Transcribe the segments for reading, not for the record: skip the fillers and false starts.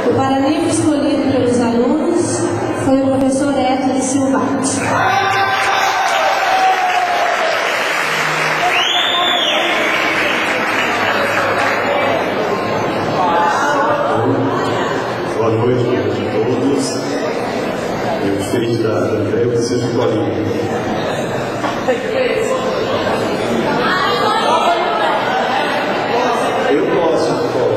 O paralímpico escolhido pelos alunos foi o professor Héctor Silvati. Boa noite a todos. Eu, diferente da André, eu preciso de colinha. Eu posso,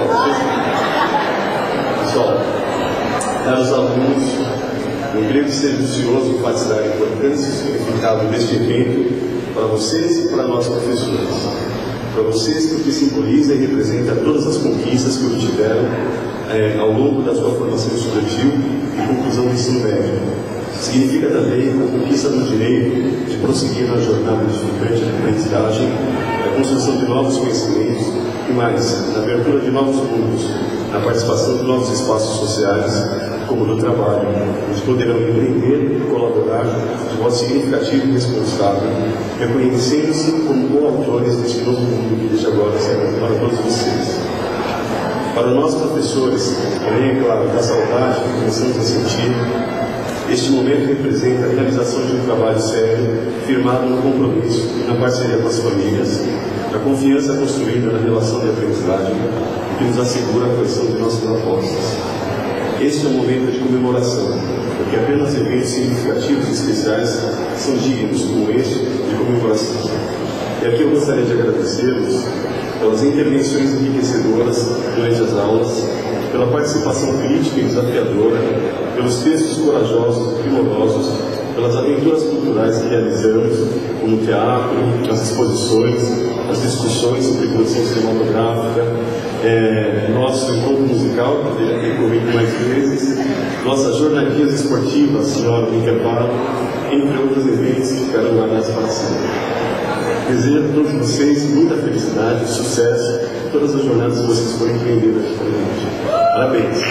pessoal, caros alunos, eu creio que seja ocioso enfatizar a importância e o significado deste evento para vocês e para nós professores. Para vocês, porque simboliza e representa todas as conquistas que obtiveram ao longo da sua formação estudantil e conclusão do ensino médio. Significa também a conquista do direito de prosseguir na jornada edificante de aprendizagem, a construção de novos conhecimentos e mais, na abertura de novos mundos, na participação de novos espaços sociais, como do trabalho, onde poderão empreender e colaborar de modo significativo e responsável, reconhecendo-se como coautores deste novo mundo que desde agora se abre para todos vocês. Para nós professores, além, é claro, da saudade que começamos a sentir, este momento representa a realização de um trabalho sério, firmado no compromisso e na parceria com as famílias, a confiança construída na relação de aprendizagem que nos assegura a correção de nossas apostas. Este é um momento de comemoração, porque apenas eventos significativos e especiais são dignos, como este, de comemoração. E aqui eu gostaria de agradecer-vos pelas intervenções enriquecedoras durante as aulas, pela participação crítica e desafiadora, pelos textos corajosos e primorosos, pelas aventuras culturais que realizamos, como o teatro, as exposições, as discussões sobre produção cinematográfica, nosso encontro musical, que deveria ter ocorrido mais vezes, nossas jornadinhas esportivas na hora do intervalo, entre outros eventos que ficaram guardados para sempre. Desejo a todos vocês muita felicidade, sucesso em todas as jornadas que vocês forem empreender aqui com a gente. Parabéns!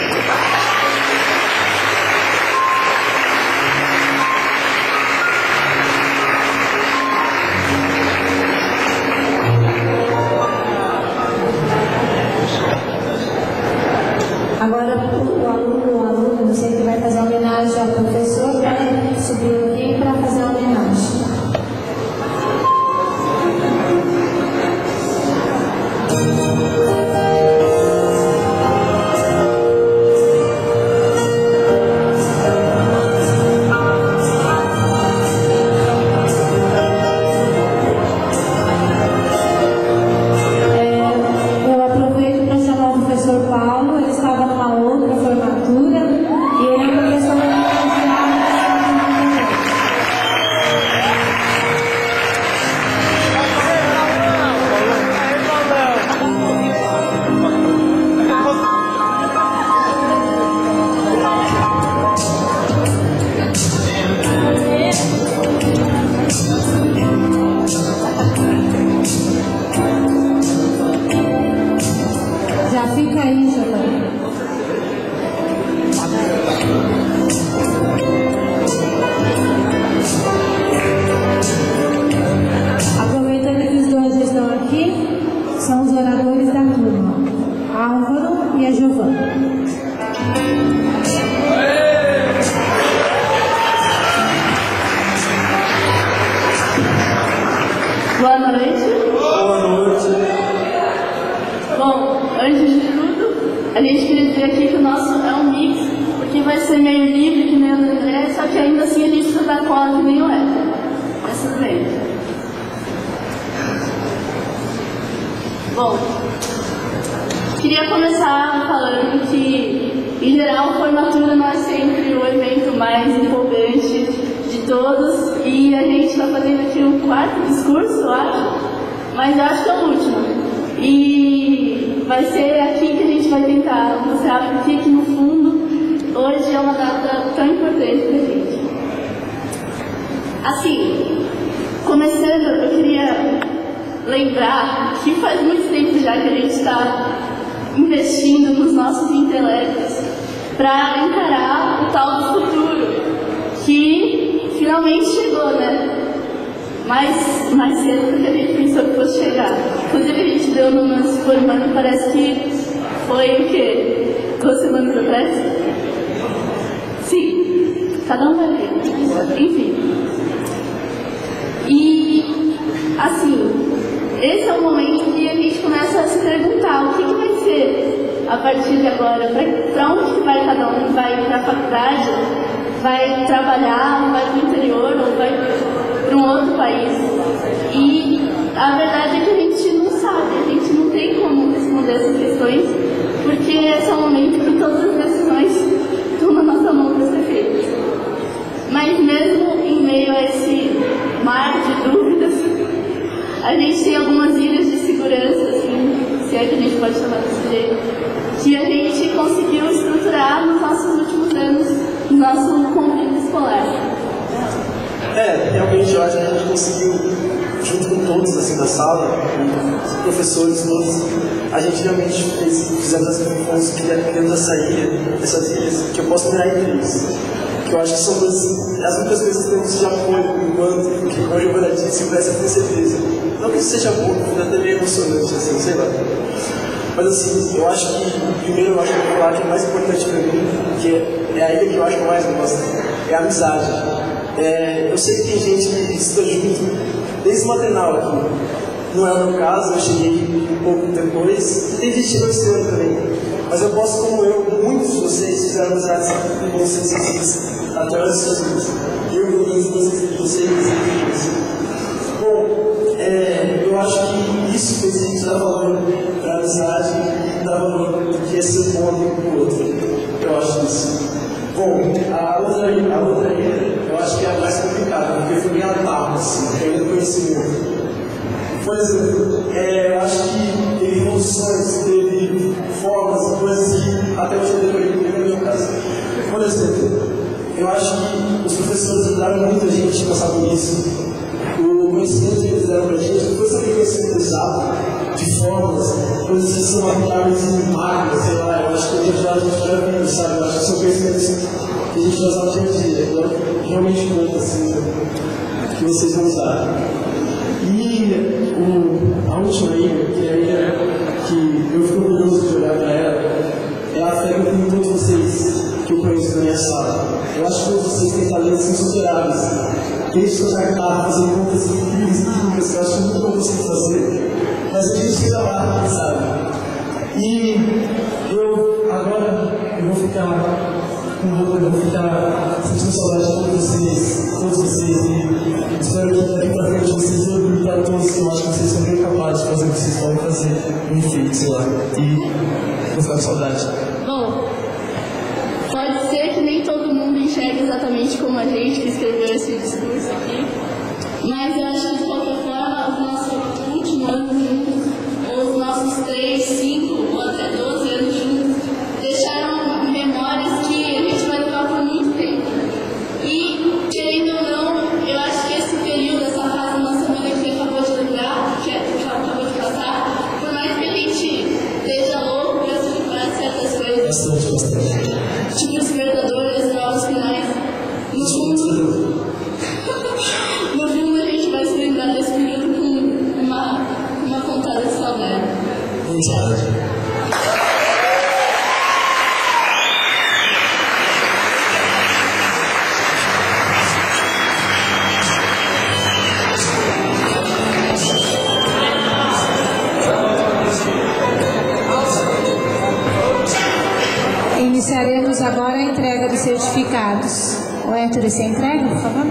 Agora o aluno ou aluna, não sei, que vai fazer homenagem ao professor, vai subir aqui para fazer a homenagem. Aproveitando que os dois estão aqui, são os oradores da turma, Álvaro e a Giovana. Boa noite. Boa noite. Bom, antes de tudo, a gente queria dizer aqui que o nosso é um mix, porque vai ser meio livre, que nem o André, só que ainda assim a gente está com cola que nem o Éter. Mas tudo bem. Bom, queria começar falando que, em geral, a formatura não é sempre o evento mais empolgante de todos, e a gente está fazendo aqui um quarto discurso, eu acho, mas eu acho que é o último. E vai ser aqui que a gente vai tentar mostrar porque que no fundo hoje é uma data tão importante pra gente. Assim, começando, eu queria lembrar que faz muito tempo já que a gente está investindo nos nossos intelectos para encarar o tal do futuro, que finalmente chegou, né? Mais cedo do que a gente pensou que fosse chegar. Inclusive a gente deu no nosso formando, parece que foi o quê? 2 semanas atrás? Sim, cada um vai ver, enfim. E, assim, esse é o momento que a gente começa a se perguntar o que vai ser a partir de agora, para onde que vai cada um, vai para a faculdade, vai trabalhar, vai para o interior ou vai para um outro país. E a verdade é que a gente não sabe, a gente não tem como responder essas questões, porque esse é o momento que todas as decisões estão na nossa mão para ser feitas. Mas mesmo em meio a esse mar de dúvidas, a gente tem algumas ilhas de segurança, assim, se é que a gente pode chamar desse jeito, que a gente conseguiu estruturar nos nossos últimos anos, no nosso convívio escolar. Realmente eu acho que a gente conseguiu, junto com todos assim da sala, os professores todos, a gente realmente fizemos as reformas criando essa ilha, essas ilhas, que eu posso virar em 3. Que eu acho que são as únicas coisas que temos de apoio, enquanto que hoje eu vou dar se presta ter certeza. Não que isso seja bom, fica até meio emocionante, assim, sei lá. Mas assim, eu acho que, primeiro, eu acho que eu vou falar que é mais importante para mim, que é a ilha que eu acho que eu mais gosto, é a amizade. Eu sei que tem gente que estuda junto, desde o maternal aqui. Não é o meu caso, eu cheguei um pouco depois, tem gente que chegou esse ano também. Mas eu posso, como eu, muitos de vocês fizeram amizades com vocês até os Estados Unidos. Eu conheço vocês. Bom, eu acho que isso fez a gente dar valor para a amizade e dar valor do que é ser bom amigo com o outro. Eu acho isso. Bom, a outra ilha, eu acho que é a mais complicada, porque foi bem etapa, assim, que eu ainda conheci muito. Por exemplo, eu acho que teve evoluções, teve formas, coisas que até hoje eu decorei no meu caso. Por exemplo, eu acho que os professores ajudaram muito a gente a passar por isso. O conhecimento que eles deram pra gente não foi só conhecimento exato, de formas, coisas que são aplicáveis em máquinas, sei lá. Eu acho que eles ajudaram a gente a vida, sabe? Eu acho que são conhecimentos que a gente vai usar no dia a dia. Então, realmente muito assim, que vocês vão usar. E a última ilha, que é a ilha que eu fico orgulhoso de olhar para ela, é a fé que eu tenho em todos vocês que eu conheço na minha sala. Eu acho que todos vocês têm talentos insuperáveis. Desde que eu já estava fazendo contas incríveis, que eu acho muito bom vocês fazer, mas a gente chega lá, sabe? E agora eu vou ficar sentindo saudade de todos vocês, e espero que daqui pra frente vocês orgulhem para todos, que eu acho que vocês são bem capazes de fazer o que vocês podem fazer, bem feito, sei lá, e vou ficar com saudade. Bom, pode ser que nem todo mundo enxergue exatamente como a gente que escreveu esse discurso aqui, mas eu acho que de qualquer forma os nossos últimos anos juntos, ou os nossos 3, 5 ou até 12 anos juntos, deixaram memórias que a gente vai levar por muito tempo. E, querendo ou não, eu acho que esse período, essa fase da nossa vida que acabou de lembrar, que acabou de passar, por mais que a gente esteja louco para se lembrar de certas coisas, tipo Despertadores, Novos Finais, no fundo a gente vai se lembrar desse período com uma pontada de saudade. Iniciaremos agora a entrega dos certificados. O Héctor, você entrega, por favor?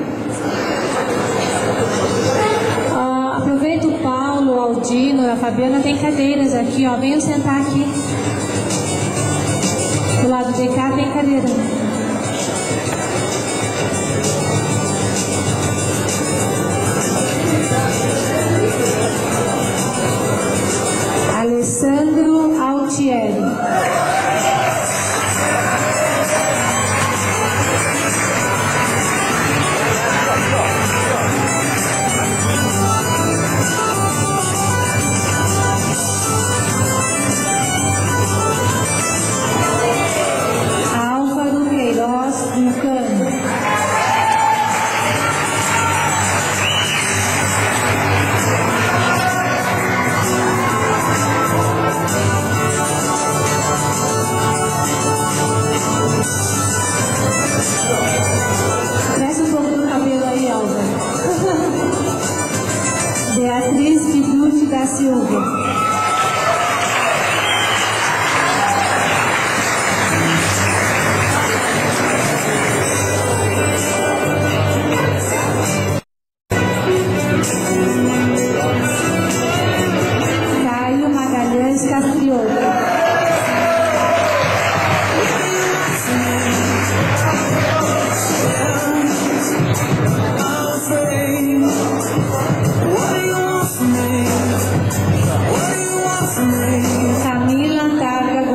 Aproveita o Paulo, o Aldino, a Fabiana, tem cadeiras aqui, ó. Venham sentar aqui. Do lado de cá tem cadeira. Alessandro Altieri. Álvaro Queiroz Vulcano.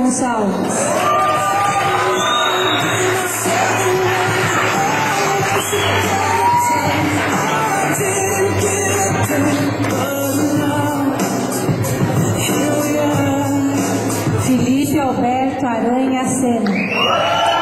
Gonçalves. Felipe Alberto Aranha Sena.